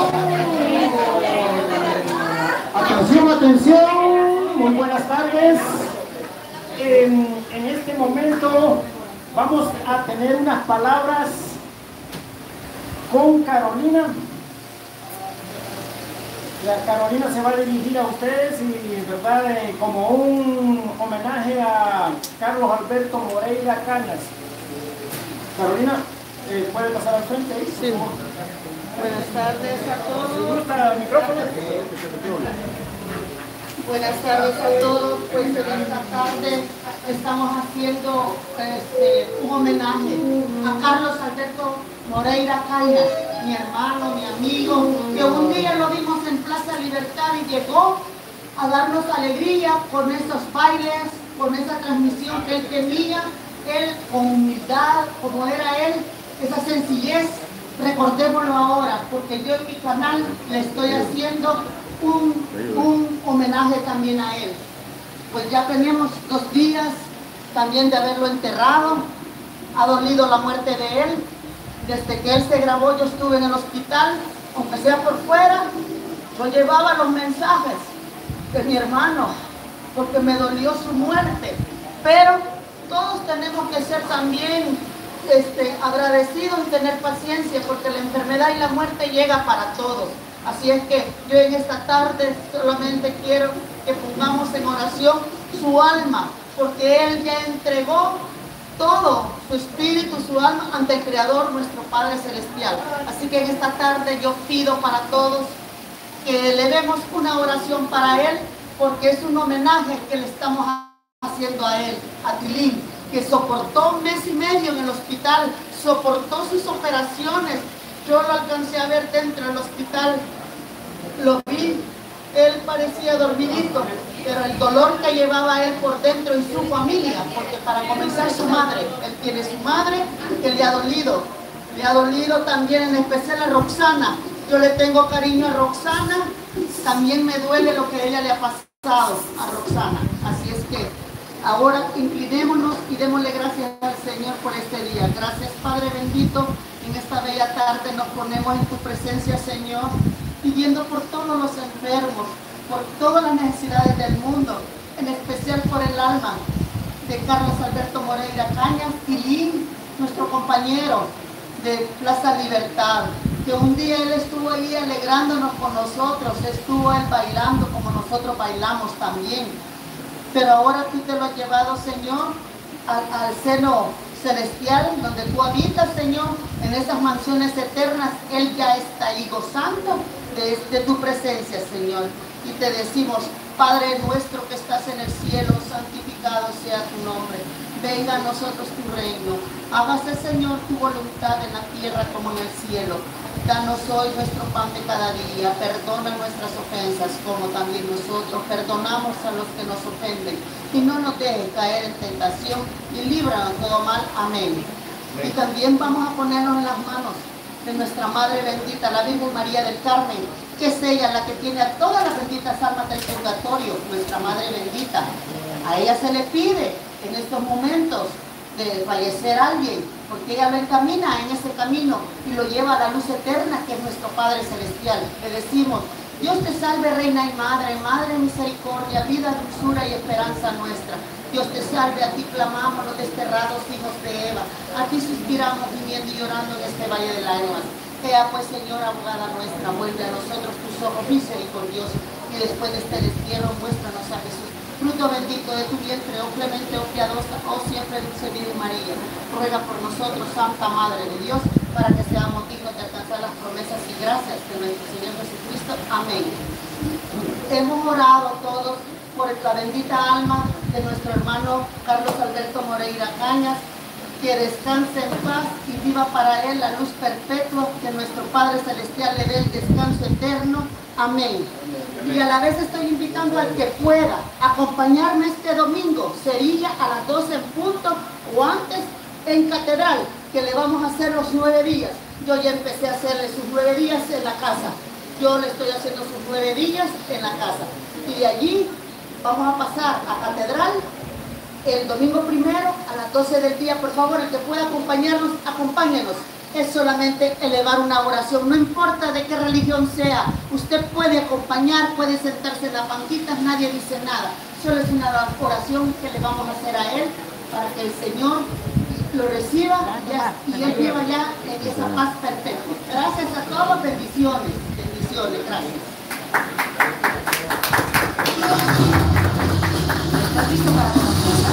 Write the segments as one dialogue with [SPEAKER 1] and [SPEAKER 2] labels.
[SPEAKER 1] Atención, atención, muy buenas tardes. En este momento vamos a tener unas palabras con Carolina. La Carolina se va a dirigir a ustedes y, ¿verdad? Como un homenaje a Carlos Alberto Moreira Cañas. Carolina, ¿puede pasar al frente?
[SPEAKER 2] Sí. Buenas tardes a todos.
[SPEAKER 1] ¿El micrófono?
[SPEAKER 2] Buenas tardes a todos. Pues en esta tarde estamos haciendo un homenaje a Carlos Alberto Moreira Cañas, mi hermano, mi amigo, que un día lo vimos en Plaza Libertad y llegó a darnos alegría con esos bailes, con esa transmisión que él tenía, él con humildad, como era él, esa sencillez. Recordémoslo ahora, porque yo en mi canal le estoy haciendo un homenaje también a él. Pues ya tenemos 2 días también de haberlo enterrado. Ha dolido la muerte de él. Desde que él se grabó yo estuve en el hospital, aunque sea por fuera, yo llevaba los mensajes de mi hermano, porque me dolió su muerte. Pero todos tenemos que ser también agradecidos y tener paciencia, porque la enfermedad y la muerte llega para todos. Así es que yo en esta tarde solamente quiero que pongamos en oración su alma, porque él ya entregó todo, su espíritu, su alma, ante el Creador, nuestro Padre Celestial. Así que en esta tarde yo pido para todos que le demos una oración para él, porque es un homenaje que le estamos haciendo a él, a Tilín, que soportó 1 mes y medio en el hospital, soportó sus operaciones. Yo lo alcancé a ver dentro del hospital, lo vi, él parecía dormidito, pero el dolor que llevaba él por dentro y su familia, porque para comenzar su madre, él tiene su madre que le ha dolido también, en especial a Roxana. Yo le tengo cariño a Roxana, también me duele lo que ella le ha pasado a Roxana. Así es que ahora inclinémonos y démosle gracias al Señor por este día. Gracias, Padre bendito. En esta bella tarde nos ponemos en tu presencia, Señor, pidiendo por todos los enfermos, por todas las necesidades del mundo, en especial por el alma de Carlos Alberto Moreira Cañas, Tilín, nuestro compañero de Plaza Libertad, que un día él estuvo ahí alegrándonos con nosotros, estuvo él bailando como nosotros bailamos también. Pero ahora tú te lo has llevado, Señor, al seno celestial, donde tú habitas, Señor, en esas mansiones eternas. Él ya está ahí gozando de tu presencia, Señor. Y te decimos, Padre nuestro que estás en el cielo, santificado sea tu nombre. Venga a nosotros tu reino. Hágase, Señor, tu voluntad en la tierra como en el cielo. Danos hoy nuestro pan de cada día. Perdona nuestras ofensas, como también nosotros perdonamos a los que nos ofenden. Y no nos dejes caer en tentación, y líbranos de todo mal. Amén. Y también vamos a ponernos en las manos de nuestra Madre bendita, la Virgen María del Carmen, que es ella la que tiene a todas las benditas almas del purgatorio, nuestra Madre bendita. A ella se le pide en estos momentos de fallecer alguien, porque ella lo encamina en ese camino y lo lleva a la luz eterna, que es nuestro Padre Celestial. Le decimos, Dios te salve, Reina y Madre, Madre de misericordia, vida, dulzura y esperanza nuestra. Dios te salve, a ti clamamos los desterrados hijos de Eva, a ti suspiramos gimiendo y llorando en este valle de lágrimas. Sea pues, Señor, abogada nuestra, vuelve a nosotros tus ojos misericordiosos, y después de este destierro muéstranos a Jesús, fruto bendito de tu vientre, oh clemente, oh piadosa, oh siempre dulce Virgen María. Ruega por nosotros, Santa Madre de Dios, para que seamos dignos de alcanzar las promesas y gracias de nuestro Señor Jesucristo. Amén. Hemos orado todos por la bendita alma de nuestro hermano Carlos Alberto Moreira Cañas, que descanse en paz y viva para él la luz perpetua, que nuestro Padre Celestial le dé el descanso eterno. Amén. Y a la vez estoy invitando al que pueda acompañarme este domingo, sería a las 12 en punto o antes, en Catedral, que le vamos a hacer los 9 días. Yo ya empecé a hacerle sus 9 días en la casa. Yo le estoy haciendo sus 9 días en la casa. Y de allí vamos a pasar a Catedral el domingo primero a las 12 del día. Por favor, el que pueda acompañarnos, acompáñenos. es solamente elevar una oración, no importa de qué religión sea. Usted puede acompañar, puede sentarse en las banquitas, nadie dice nada. Solo es una oración que le vamos a hacer a él para que el Señor lo reciba y él viva ya en esa paz perfecta. Gracias a todos, bendiciones, bendiciones, gracias. ¿Estás listo para comenzar?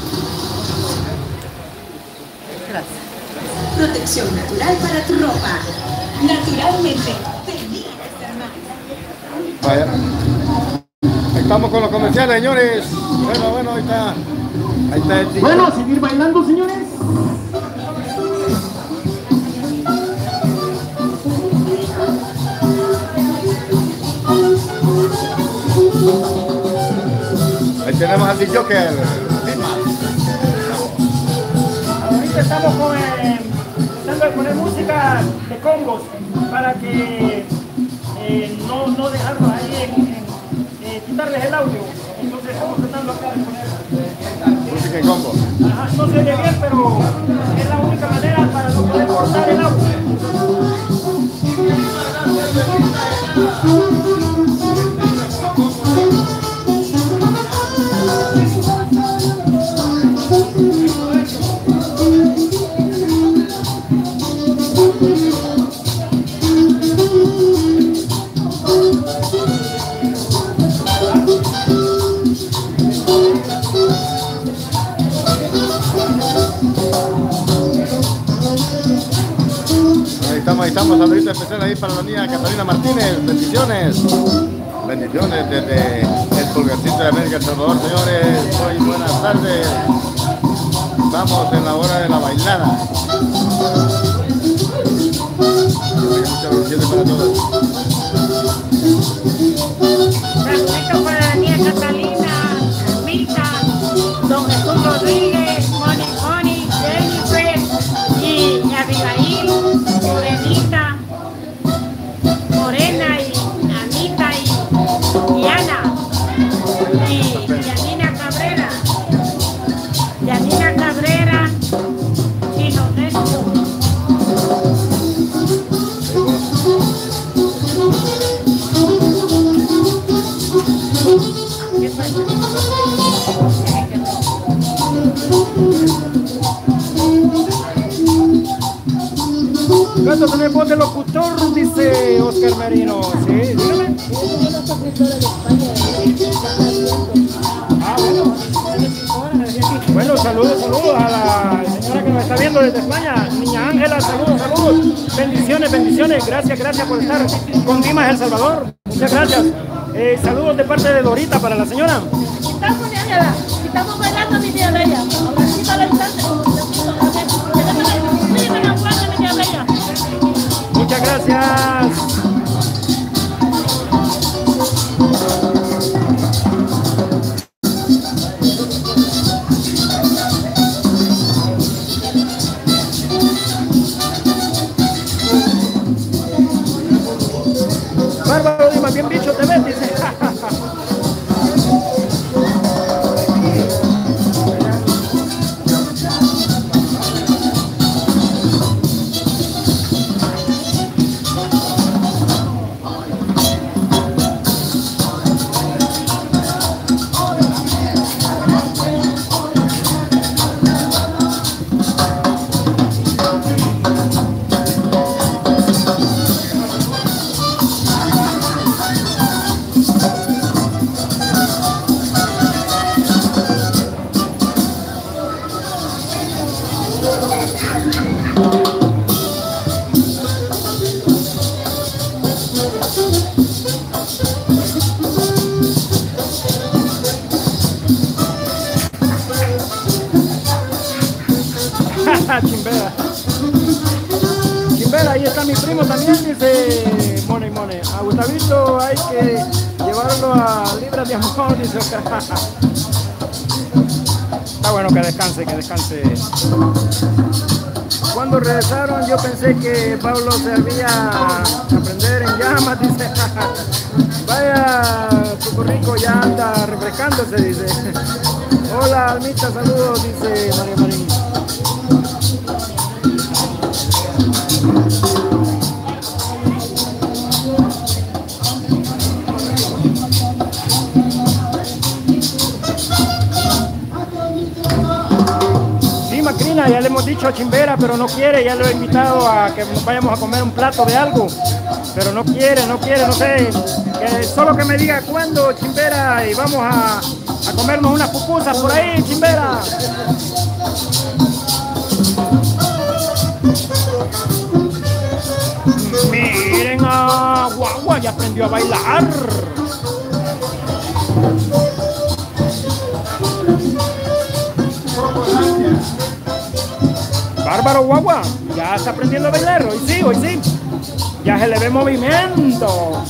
[SPEAKER 2] Gracias.
[SPEAKER 3] Protección natural para tu ropa. Naturalmente.
[SPEAKER 4] Vaya. Estamos con los comerciales, señores. Bueno, ahí está. Ahí está el chico.
[SPEAKER 1] Bueno, a seguir bailando, señores.
[SPEAKER 4] Ahí tenemos al DJ Joker.
[SPEAKER 1] Ahorita estamos tratando de poner música de congos para que no dejarlos ahí quitarles el audio. Entonces estamos tratando acá de poner
[SPEAKER 4] Música en combo.
[SPEAKER 1] Ajá, no se oye bien, pero es la única manera para no poder cortar el audio.
[SPEAKER 4] Ahí estamos, saludito especial ahí para la niña Catalina Martínez, bendiciones. Bendiciones desde el pulgarcito de América, El Salvador, señores. Muy buenas tardes. Estamos en la hora de la bailada. Muchas bendiciones para todos.
[SPEAKER 5] Saludito para la niña Catalina, Mirta, Don Jesús Rodríguez, Moni, Jennifer y Abigail, Morenita, Morena y Anita y Ana y Yanina Cabrera y Lorenzo. ¿Qué pasa?
[SPEAKER 1] ¿Cuánto tenés voz de locutor? Dice Oscar Merino. Sí, dígame. Ah, bueno. Bueno, saludos a la señora que nos está viendo desde España. Niña Ángela, saludos. Bendiciones. Gracias por estar con Dimas El Salvador. Muchas gracias. Saludos de parte de Dorita para la señora.
[SPEAKER 5] Estamos, Ángela, estamos bailando, mi tía Bella. Ahorita al instante.
[SPEAKER 1] Muchas gracias. Bárbaro Dimas, bien bicho te ves, dice. Chimbera, ahí está mi primo también, dice Mone. A Gustavito hay que llevarlo a Libras de Amor, dice Oscar. Está bueno que descanse. Cuando regresaron yo pensé que Pablo se había aprender en llamas, dice. Vaya, Puerto Rico ya anda refrescándose, dice. Hola, Almita, saludos, dice María Marín. dicho a Chimbera, pero no quiere. Ya lo he invitado a que nos vayamos a comer un plato de algo, pero no quiere, no sé. Solo que me diga cuándo, Chimbera, y vamos a comernos unas pupusas por ahí, Chimbera. Miren a Guagua, ya aprendió a bailar. Bárbaro Guagua, ya está aprendiendo a bailar, hoy sí. Ya se le ve movimiento.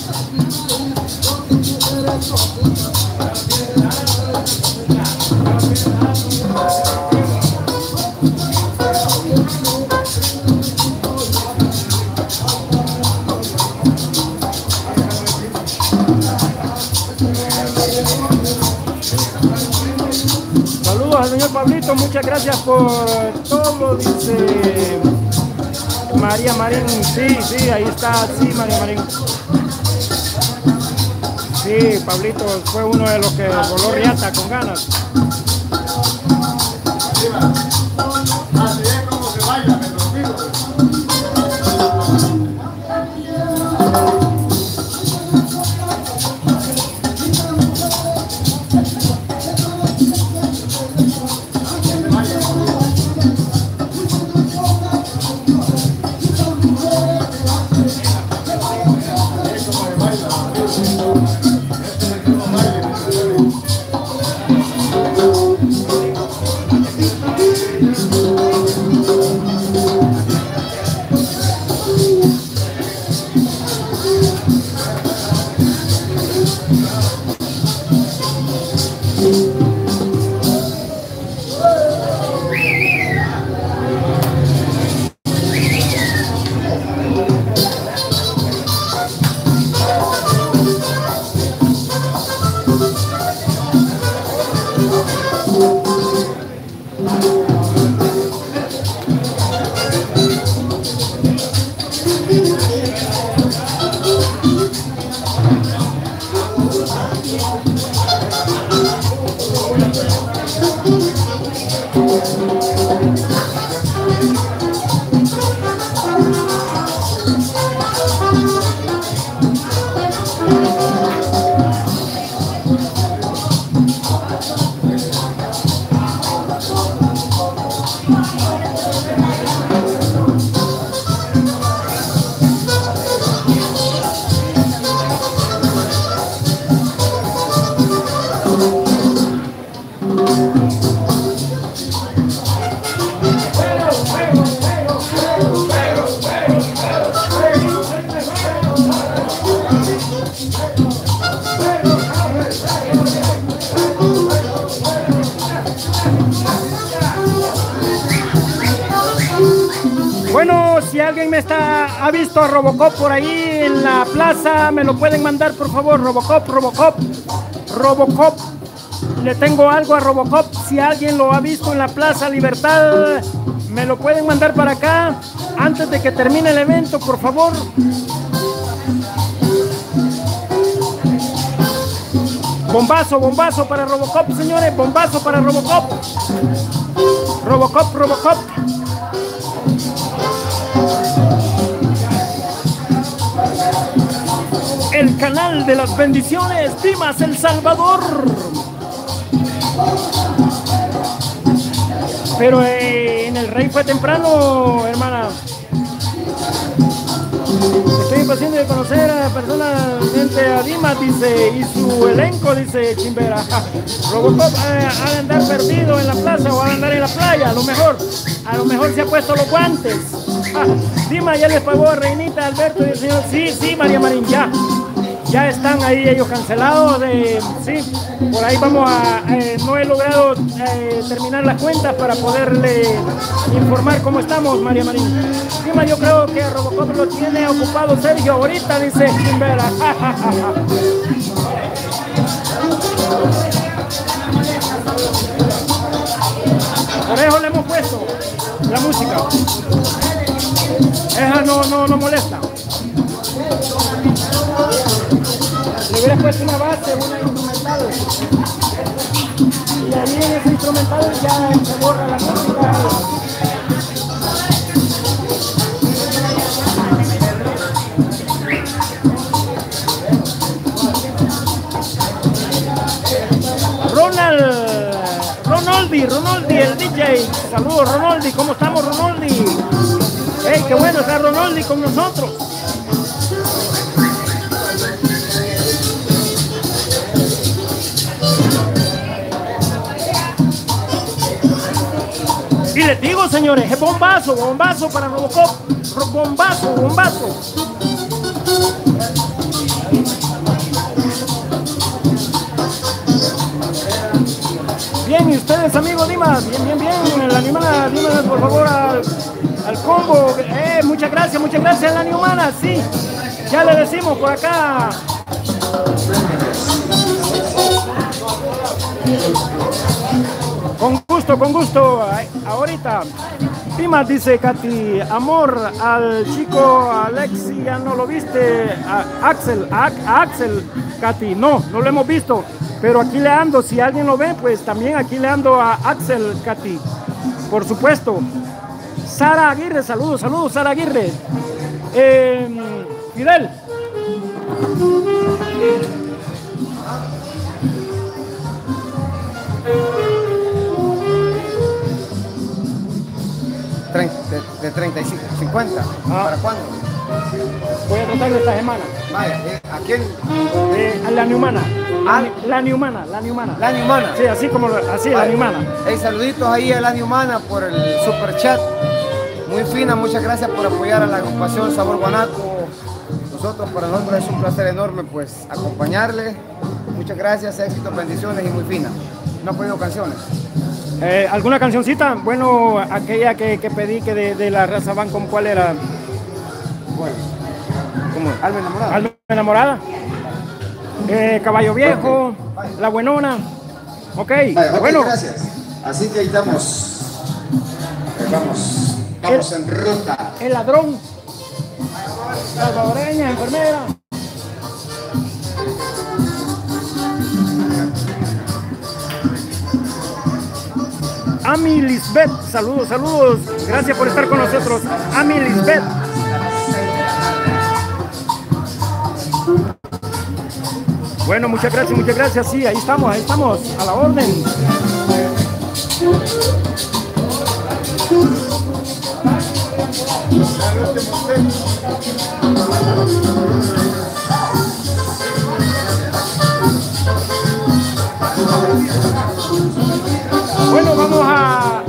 [SPEAKER 1] Saludos al señor Pablito, muchas gracias por todo, dice María Marín. Sí, ahí está, sí, María Marín. Sí, Pablito fue uno de los que voló riata con ganas.
[SPEAKER 4] Así es como se baila, me lo pido.
[SPEAKER 1] Bueno, si alguien ha visto a Robocop por ahí en la plaza, me lo pueden mandar, por favor. Robocop. Le tengo algo a Robocop. Si alguien lo ha visto en la Plaza Libertad, me lo pueden mandar para acá antes de que termine el evento, por favor. Bombazo para Robocop, señores. Bombazo para Robocop. Robocop. El canal de las bendiciones, Dimas El Salvador. Pero en el Rey fue temprano, hermana. Estoy impaciente de conocer personalmente a Dimas, dice, y su elenco, dice Chimbera. Robocop ha de andar perdido en la plaza o ha de andar en la playa, a lo mejor se ha puesto los guantes. Dimas ya les pagó a Reinita, Alberto y el señor. Sí, María Marín, ya están ahí ellos cancelados. Sí, por ahí vamos a... no he logrado terminar las cuentas para poderle informar cómo estamos, María Marín. Encima yo creo que a Robocop lo tiene ocupado Sergio ahorita, dice Chimbera. Por eso le hemos puesto la música. Esa no molesta. Le hubiera puesto una base, una instrumental. Y ahí en ese instrumental ya se borra la música. el DJ. Saludos, Ronaldi. ¿Cómo estamos, Ronaldi? Hey, qué bueno está Ronaldi con nosotros. Y les digo, señores, es bombazo, bombazo para Robocop. Bombazo, bombazo. Bien, y ustedes, amigos Dimas, bien, la Animana, dime por favor al combo. Muchas gracias, la Animana, sí, ya le decimos por acá. Con gusto, ahorita. Dimas, dice Katy, amor, al chico Alexi, ya no lo viste, Axel, Katy, no lo hemos visto. Pero aquí le ando, si alguien lo ve, pues también aquí le ando a Axel, Katy. Por supuesto. Sara Aguirre, saludos, Sara Aguirre. Fidel.
[SPEAKER 6] De 35, 50. ¿Para cuándo?
[SPEAKER 1] Voy a tratar de esta semana.
[SPEAKER 6] Vaya, ¿a quién?
[SPEAKER 1] A la Newmana. La Newmana.
[SPEAKER 6] La Newmana.
[SPEAKER 1] Sí, así, la Newmana.
[SPEAKER 6] Saluditos ahí a la Newmana por el super chat. Muy fina, muchas gracias por apoyar a la agrupación Sabor Guanaco. Para nosotros es un placer enorme pues acompañarle. Muchas gracias, éxitos, bendiciones y muy fina. ¿No ha pedido canciones?
[SPEAKER 1] ¿Alguna cancioncita? Bueno, aquella que pedí que de la raza van, ¿con cuál era?
[SPEAKER 6] Bueno, ¿cómo? Alma enamorada.
[SPEAKER 1] Alma enamorada. Caballo Viejo, La Buenona. Ok, bueno.
[SPEAKER 7] Gracias. Así que ahí estamos. Vamos en ruta.
[SPEAKER 1] El ladrón. Salvadoreña, enfermera. Ami Lisbeth, saludos. Gracias por estar con nosotros. Ami Lisbeth. Bueno, muchas gracias. Sí, ahí estamos, a la orden. Bueno, vamos a...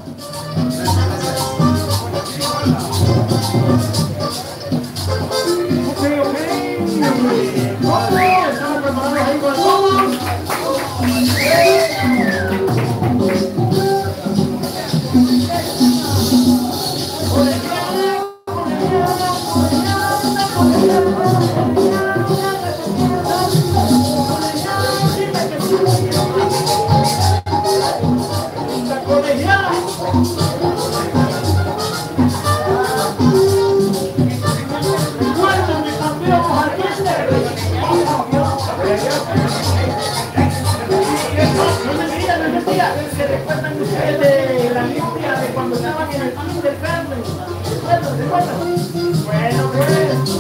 [SPEAKER 1] ¿Se recuerdan ustedes de la limpia de cuando estaban en el club del Carmen? ¿Se recuerdan? Bueno, pues.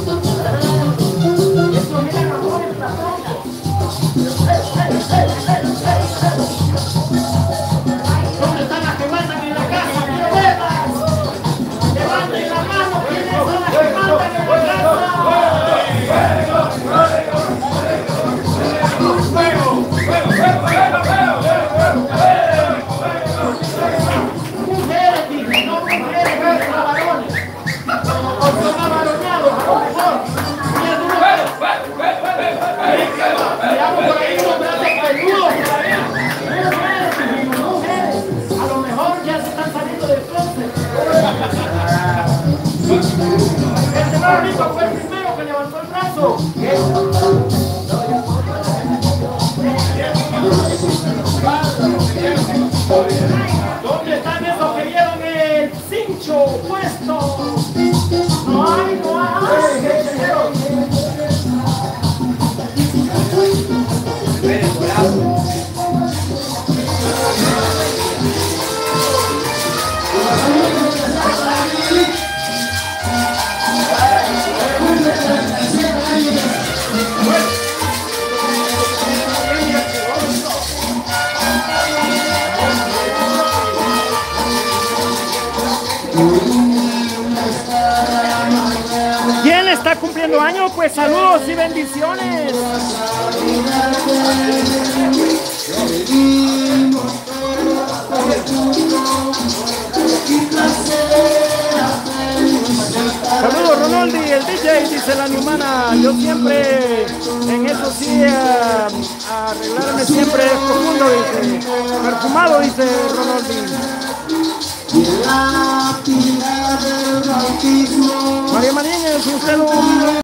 [SPEAKER 1] Eso mira mejor en la zona. ¿Dónde están las que mandan en la casa? ¡Quiero verlas! ¡Levanten la mano! ¿Quiénes son las que mandan en la casa? A lo mejor ya se están saliendo del closet. Este barrito fue el primero que levantó el brazo. ¿Dónde están esos que llevan el cincho puesto? No hay. está cumpliendo años, pues saludos y bendiciones. Saludos Ronaldi, el DJ, dice la Newmana. Yo siempre, en eso sí, arreglarme siempre es profundo, dice. Perfumado, dice Ronaldi. María María, si usted lo